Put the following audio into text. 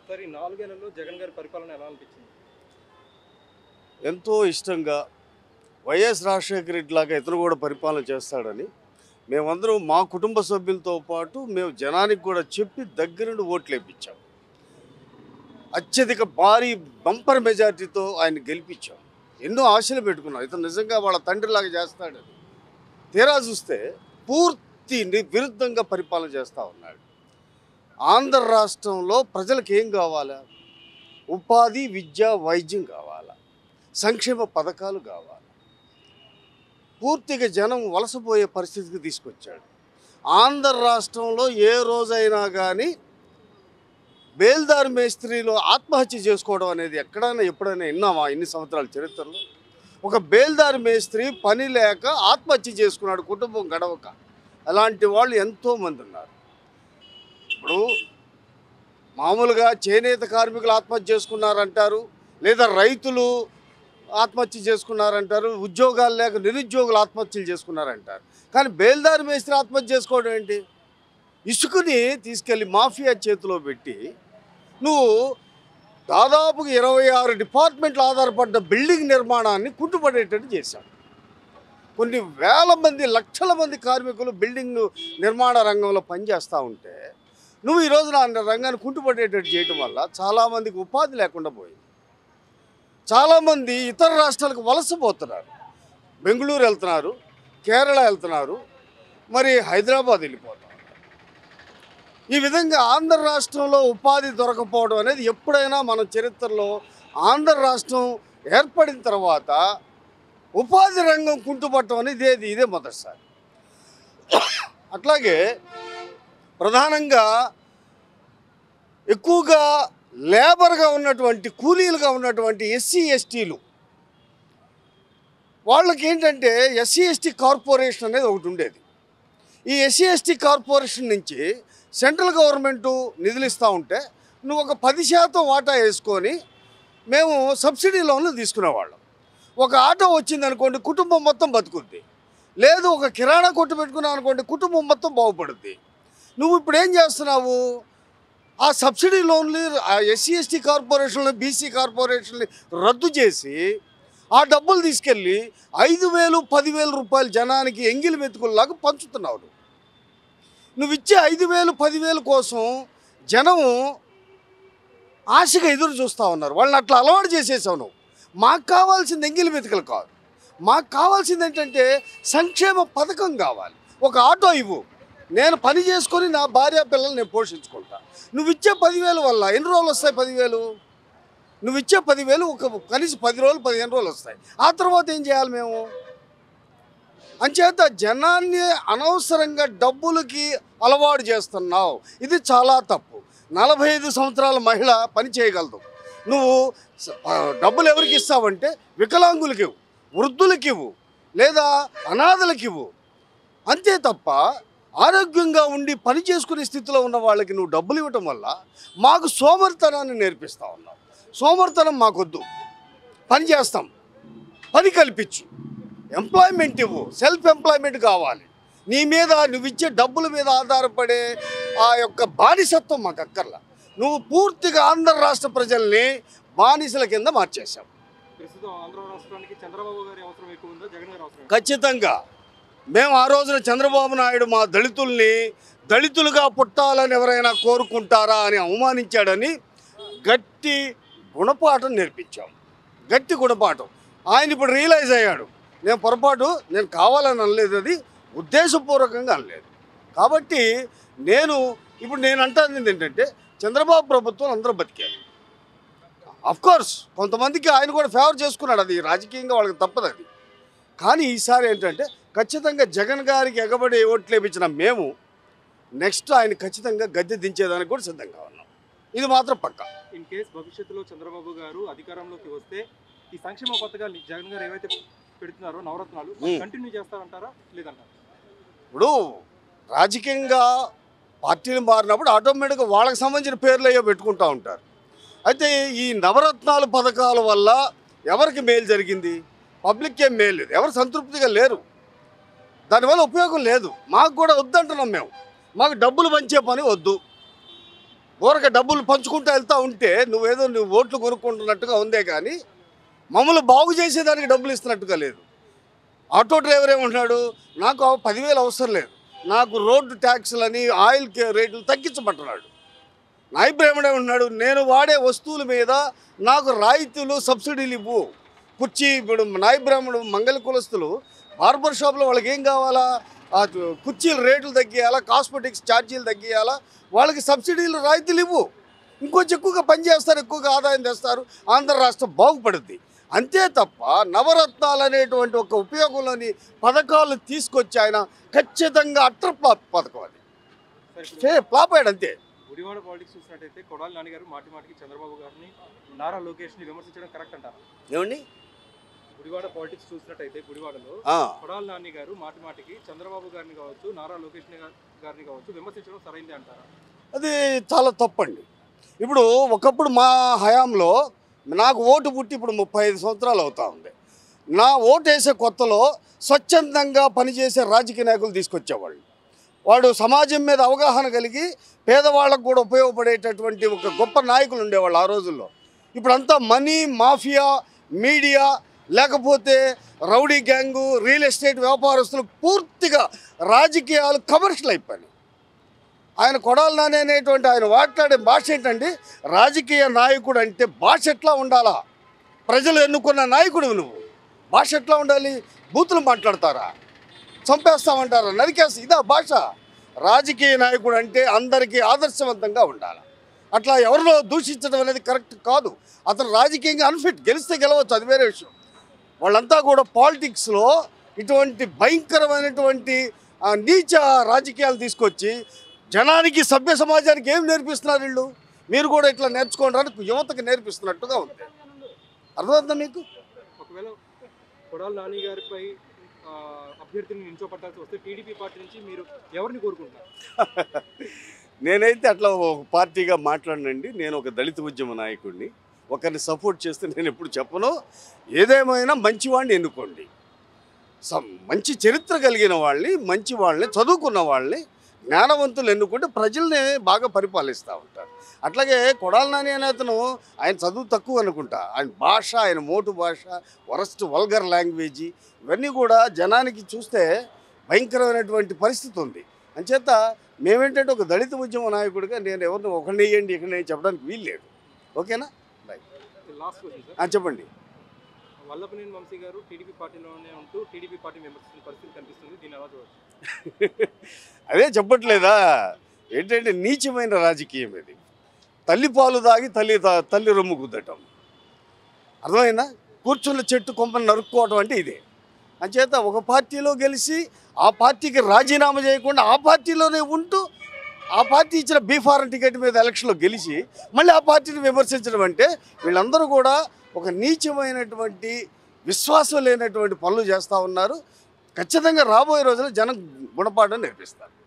Sir ఈ 4 ఏళ్లలో జగన్ గారి పరిపాలన ఎలా అనిపించింది? ఎంతో ఇష్టంగా వైఎస్ రాజశేఖర రెడ్డి లాగా ఇతను కూడా పరిపాలన చేస్తాడని మేమందరం మా కుటుంబ సభ్యులతో పాటు మేము జనానికి కూడా చెప్పి దగ్గరుండి ఓట్లు వేయించాం. అత్యధిక భారీ బంపర్ మెజార్టీతో ఆయన గెలిపించాం. ఎన్నో ఆశలు పెట్టుకున్నాం ఇతను నిజంగా వాళ్ళ తండ్రిలాగా చేస్తాడని. తీరా చూస్తే పూర్తి విరుద్ధంగా పరిపాలన చేస్తూ ఉన్నాడు. ఆంధ్ర రాష్ట్రంలో ప్రజలకు ఏం కావాలా? ఉపాధి, విద్య, వైద్యం కావాలా, సంక్షేమ పథకాలు కావాలి. పూర్తిగా జనం వలసపోయే పరిస్థితికి తీసుకొచ్చాడు. ఆంధ్ర రాష్ట్రంలో ఏ రోజైనా కానీ బేల్దారి మేస్త్రీలు ఆత్మహత్య చేసుకోవడం అనేది ఎక్కడైనా ఎప్పుడైనా విన్నామా? ఇన్ని సంవత్సరాల చరిత్రలో ఒక బేల్దారి మేస్త్రి పని లేక ఆత్మహత్య చేసుకున్నాడు, కుటుంబం గడవక. అలాంటి వాళ్ళు ఎంతోమంది ఉన్నారు. ఇప్పుడు మామూలుగా చేనేత కార్మికులు ఆత్మహత్య చేసుకున్నారంటారు, లేదా రైతులు ఆత్మహత్య చేసుకున్నారంటారు, ఉద్యోగాలు లేక నిరుద్యోగులు ఆత్మహత్యలు చేసుకున్నారంటారు. కానీ బేల్దారి మేస్త్రి ఆత్మహత్య చేసుకోవడం ఏంటి? ఇసుకని తీసుకెళ్ళి మాఫియా చేతిలో పెట్టి నువ్వు దాదాపుగా 26 డిపార్ట్మెంట్లు ఆధారపడ్డ బిల్డింగ్ నిర్మాణాన్ని కుంటుపడేటట్టు చేశావు. కొన్ని వేల మంది, లక్షల మంది కార్మికులు బిల్డింగ్ నిర్మాణ రంగంలో పనిచేస్తూ ఉంటే నువ్వు ఈరోజు నా రంగాన్ని కుంటుపడేటట్టు చేయటం వల్ల చాలామందికి ఉపాధి లేకుండా పోయింది. చాలామంది ఇతర రాష్ట్రాలకు వలసపోతున్నారు. బెంగళూరు వెళ్తున్నారు, కేరళ వెళ్తున్నారు, మరి హైదరాబాద్ వెళ్ళిపోతున్నారు. ఈ విధంగా ఆంధ్ర రాష్ట్రంలో ఉపాధి దొరకపోవడం అనేది ఎప్పుడైనా మన చరిత్రలో ఆంధ్ర రాష్ట్రం ఏర్పడిన తర్వాత ఉపాధి రంగం కుంటుపడటం అనేది ఇదే మొదటిసారి. అట్లాగే ప్రధానంగా ఎక్కువగా లేబర్గా ఉన్నటువంటి, కూలీలుగా ఉన్నటువంటి ఎస్సీ ఎస్టీలు వాళ్ళకి ఏంటంటే ఎస్సీ ఎస్టీ కార్పొరేషన్ అనేది ఒకటి ఉండేది. ఈ ఎస్సీ ఎస్టీ కార్పొరేషన్ నుంచి సెంట్రల్ గవర్నమెంటు నిధులు ఇస్తూ ఉంటే నువ్వు ఒక 10% వాటా వేసుకొని మేము సబ్సిడీ లోన్లు తీసుకునేవాళ్ళం. ఒక ఆటో వచ్చింది అనుకోండి, కుటుంబం మొత్తం బతుకుద్ది. లేదు ఒక కిరాణా కొట్టు పెట్టుకున్నావు అనుకోండి, కుటుంబం మొత్తం బాగుపడుద్ది. నువ్వు ఇప్పుడు ఏం చేస్తున్నావు? ఆ సబ్సిడీ లోన్లు, ఆ ఎస్సీ ఎస్టీ కార్పొరేషన్లు, బీసీ కార్పొరేషన్లు రద్దు చేసి ఆ డబ్బులు తీసుకెళ్ళి 5,000, 10,000 రూపాయలు జనానికి ఎంగిలి మెతుకుల్లాగా పంచుతున్నావు. నువ్వు ఇచ్చే 5,000, 10,000 కోసం జనం ఆశగా ఎదురు చూస్తూ ఉన్నారు. వాళ్ళని అట్లా అలవాటు చేసేసావు నువ్వు. మాకు కావాల్సింది ఎంగిలి మెతుకులు కాదు, మాకు కావాల్సింది ఏంటంటే సంక్షేమ పథకం కావాలి. ఒక ఆటో ఇవ్వు, నేను పని చేసుకొని నా భార్య పిల్లలు నేను పోషించుకుంటా. నువ్వు ఇచ్చే 10,000 వల్ల ఎన్ని రోజులు వస్తాయి? 10,000 నువ్వు ఇచ్చే 10,000 ఒక కనీసం 10 రోజులు, 15 రోజులు వస్తాయి. ఆ తర్వాత ఏం చేయాలి మేము? అంచేత జనాన్ని అనవసరంగా డబ్బులకి అలవాటు చేస్తున్నావు. ఇది చాలా తప్పు. 45 సంవత్సరాల మహిళ పని చేయగలదు. నువ్వు డబ్బులు ఎవరికి ఇస్తావంటే వికలాంగులకి ఇవ్వు, వృద్ధులకి ఇవ్వు, లేదా అనాథలకి ఇవ్వు. అంతే తప్ప ఆరోగ్యంగా ఉండి పని చేసుకునే స్థితిలో ఉన్న వాళ్ళకి నువ్వు డబ్బులు ఇవ్వటం వల్ల మాకు సోమరితనాన్ని నేర్పిస్తూ ఉన్నావు. సోమరితనం మాకొద్దు, పని చేస్తాం, పని కల్పించు, ఎంప్లాయ్మెంట్ ఇవ్వు, సెల్ఫ్ ఎంప్లాయ్మెంట్ కావాలి. నీ మీద నువ్వు ఇచ్చే డబ్బుల మీద ఆధారపడే ఆ యొక్క బానిసత్వం మాకు అక్కర్లా. నువ్వు పూర్తిగా ఆంధ్ర రాష్ట్ర ప్రజల్ని బానిసల కింద మార్చేశావు. ప్రస్తుతం ఆంధ్ర రాష్ట్రానికి చంద్రబాబు గారి అవసరం ఎక్కువ ఉందా, జగన్ గారి అవసరం? ఖచ్చితంగా. మేము ఆ రోజున చంద్రబాబు నాయుడు మా దళితుల్ని దళితులుగా పుట్టాలని ఎవరైనా కోరుకుంటారా అని అవమానించాడని గట్టి గుణపాఠం నేర్పించాం. గట్టి గుణపాఠం. ఆయన ఇప్పుడు రియలైజ్ అయ్యాడు, నేను పొరపాటు, నేను కావాలని అనలేదు, అది ఉద్దేశపూర్వకంగా అనలేదు. కాబట్టి నేను అంటాను ఏంటంటే చంద్రబాబు ప్రభుత్వం అందరూ బతికారు. అఫ్కోర్స్ కొంతమందికి ఆయన కూడా ఫేవర్ చేసుకున్నాడు, అది రాజకీయంగా వాళ్ళకి తప్పదు అది. కానీ ఈసారి ఏంటంటే ఖచ్చితంగా జగన్ గారికి ఎగబడి ఓట్లు వేయించిన మేము నెక్స్ట్ ఆయన ఖచ్చితంగా గద్దె దించేదానికి కూడా సిద్ధంగా ఉన్నాం. ఇది మాత్రం పక్కా. ఇన్ కేస్ భవిష్యత్తులో చంద్రబాబు గారు అధికారంలోకి వస్తే ఈ సంక్షేమ పథకాలు జగన్ గారు ఏవైతే పెడుతున్నారో నవరత్నాలు కంటిన్యూ చేస్తారంటారా లేదంటారా? ఇప్పుడు రాజకీయంగా పార్టీలు మారినప్పుడు ఆటోమేటిక్గా వాళ్ళకి సంబంధించిన పేర్లు అయ్యో పెట్టుకుంటూ ఉంటారు. అయితే ఈ నవరత్నాలు పథకాల వల్ల ఎవరికి మేలు జరిగింది? పబ్లిక్ ఏం మేలు లేదు, ఎవరు సంతృప్తిగా లేరు, దానివల్ల ఉపయోగం లేదు. మాకు కూడా వద్దంటున్నాం మేము. మాకు డబ్బులు పంచే పని వద్దు. ఊరక డబ్బులు పంచుకుంటూ వెళ్తూ ఉంటే నువ్వు ఓట్లు కొనుక్కుంటున్నట్టుగా ఉందే కానీ మమ్మల్ని బాగు చేసేదానికి డబ్బులు ఇస్తున్నట్టుగా లేదు. ఆటో డ్రైవర్ ఏమంటున్నాడు, నాకు 10,000 అవసరం లేదు, నాకు రోడ్డు ట్యాక్సులని ఆయిల్ రేట్లు తగ్గించమంటున్నాడు. నాయబ్రాహ్మణే ఉన్నాడు, నేను వాడే వస్తువుల మీద నాకు రాయితీలు సబ్సిడీలు ఇవ్వు. కుర్చీ ఇప్పుడు నాయబ్రాహ్మణుడు మంగళ కులస్తులు బార్బర్ షాప్లో వాళ్ళకి ఏం కావాలా, ఆ కుర్చీల రేట్లు తగ్గియాలా, కాస్మెటిక్స్ ఛార్జీలు తగ్గియాలా, వాళ్ళకి సబ్సిడీలు రాయితీలు ఇవ్వు. ఇంకొంచెం ఎక్కువగా పనిచేస్తారు, ఎక్కువగా ఆదాయం తెస్తారు, ఆంధ్ర రాష్ట్రం బాగుపడుద్ది. అంతే తప్ప నవరత్నాలు అనేటువంటి ఒక ఉపయోగంలోని పథకాలు తీసుకొచ్చి ఆయన ఖచ్చితంగా అట్టర్ పథకం అది ఫ్లాప్ అయ్యాడు అంతే. గుడివాడ పాలిటిక్స్ చూసినట్టయితే కొడాలి నాని గారు మాటి మాటికి చంద్రబాబు గారిని నారా లోకేష్ని విమర్శించడం కరెక్ట్ అంటారా? ఏమండి, గుడివాడ పాలిటిక్స్ చూసినట్టయితే గుడివాడలో కొడాలి నాని గారు మాటి మాటికి చంద్రబాబు గారిని కావచ్చు, నారా లోకేష్ గారిని కావచ్చు విమర్శించడం సరైందే అంటారా? అది చాలా తప్పండి. ఇప్పుడు ఒకప్పుడు మా హయాంలో నాకు ఓటు పుట్టి ఇప్పుడు 35 సంవత్సరాలు అవుతా ఉంది. నా ఓటు వేసే కొత్తలో స్వచ్ఛందంగా పనిచేసే రాజకీయ నాయకులు తీసుకొచ్చేవాళ్ళు. వాడు సమాజం మీద అవగాహన కలిగి పేదవాళ్ళకు కూడా ఉపయోగపడేటటువంటి ఒక గొప్ప నాయకులు ఉండేవాళ్ళు ఆ రోజుల్లో. ఇప్పుడంతా మనీ మాఫియా, మీడియా, లేకపోతే రౌడీ గ్యాంగు, రియల్ ఎస్టేట్ వ్యాపారస్తులు పూర్తిగా రాజకీయాలు కమర్షియల్ అయిపోయినాయి. ఆయన కొడాలి నాని అనేటువంటి ఆయన మాట్లాడే భాష ఏంటండి, రాజకీయ నాయకుడు అంటే భాష ఎట్లా ఉండాలా? ప్రజలు ఎన్నుకున్న నాయకుడు నువ్వు, భాష ఎట్లా ఉండాలి? బూతులు మాట్లాడతారా, చంపేస్తామంటారా, నరికేస్తా, ఇదా భాష? రాజకీయ నాయకుడు అంటే అందరికీ ఆదర్శవంతంగా ఉండాలి. అట్లా ఎవరిలో దూషించడం అనేది కరెక్ట్ కాదు. అతను రాజకీయంగా అన్ఫిట్, గెలిస్తే గెలవచ్చు, అది వేరే విషయం. వాళ్ళంతా కూడా పాలిటిక్స్లో ఇటువంటి భయంకరమైనటువంటి నీచ రాజకీయాలు తీసుకొచ్చి జనానికి, సభ్య సమాజానికి ఏం నేర్పిస్తున్నారు వీళ్ళు? మీరు కూడా ఇట్లా నేర్చుకోవడానికి యువతకు నేర్పిస్తున్నట్టుగా ఉంది. అర్థమవుతుందా మీకు? ఒకవేళ కొడాలి నాని గారిపై అభ్యర్థిని నిల్చోపట్టాల్సి వస్తే టీడీపీ పార్టీ నుంచి మీరు ఎవరిని కోరుకుంటారు? నేనైతే అట్లా ఒక పార్టీగా మాట్లాడనండి. నేను ఒక దళిత ఉద్యమ నాయకుడిని. ఒకరిని సపోర్ట్ చేస్తే నేను ఎప్పుడు చెప్పను. ఏదేమైనా మంచివాడిని ఎన్నుకోండి, మంచి చరిత్ర కలిగిన వాళ్ళని, మంచి వాళ్ళని, చదువుకున్న వాళ్ళని, జ్ఞానవంతులు ఎన్నుకుంటే ప్రజల్ని బాగా పరిపాలిస్తూ ఉంటారు. అట్లాగే కొడాలి నాని అనే అతను, ఆయన చదువు తక్కువ అనుకుంటా, ఆయన భాష, ఆయన మోటు భాష, వరస్ట్ వల్గర్ లాంగ్వేజీ, ఇవన్నీ కూడా జనానికి చూస్తే భయంకరమైనటువంటి పరిస్థితి ఉంది. అంచేత మేమేంటంటే ఒక దళిత ఉద్యమ నాయకుడిగా నేను ఎవరిని ఒకరిని వేయండి ఇక్కడ చెప్పడానికి వీలు లేదు. ఓకేనా? లాస్ట్ క్వశ్చన్ చెప్పండి. వల్లభనేని వంశీ గారు టీడీపీ పార్టీలోనే ఉంటూ టీడీపీ పార్టీ విమర్శించిన పరిస్థితి కనిపిస్తుంది, దీన్ని ఎలా చూడవచ్చు? అదే చెప్పట్లేదా, ఏంటంటే నీచమైన రాజకీయం ఇది. తల్లి పాలు దాగి తల్లి రొమ్ము గుద్దటం, అర్థమైందా? కూర్చున్న చెట్టు కొమ్మని నరుక్కోవటం అంటే ఇదే. అంచేత ఒక పార్టీలో గెలిచి ఆ పార్టీకి రాజీనామా చేయకుండా ఆ పార్టీలోనే ఉంటూ ఆ పార్టీ ఇచ్చిన బీఫారం టికెట్ మీద ఎలక్షన్లో గెలిచి మళ్ళీ ఆ పార్టీని విమర్శించడం అంటే వీళ్ళందరూ కూడా ఒక నీచమైనటువంటి, విశ్వాసం లేనటువంటి పనులు చేస్తూ ఉన్నారు. ఖచ్చితంగా రాబోయే రోజుల్లో జనం గుణపాఠం నేర్పిస్తారు.